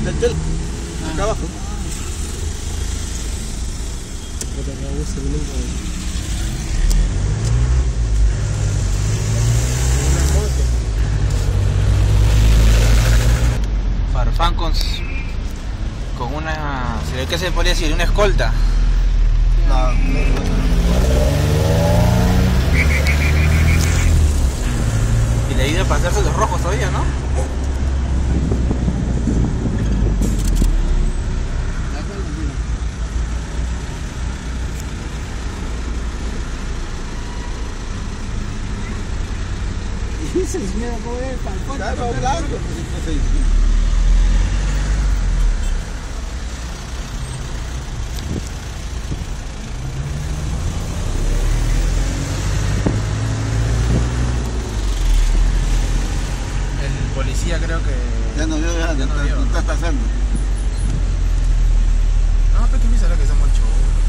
Chantel, acá abajo. Farfán con una... ¿qué se podría decir? Una escolta. No, Y le ayuda a pasarse los rojos todavía, ¿no? Se mira cómo es el falcón. claro, blanco. El policía creo que... Ya no veo, Ya no vio. no está pasando. No, pero que me sale que somos chorros.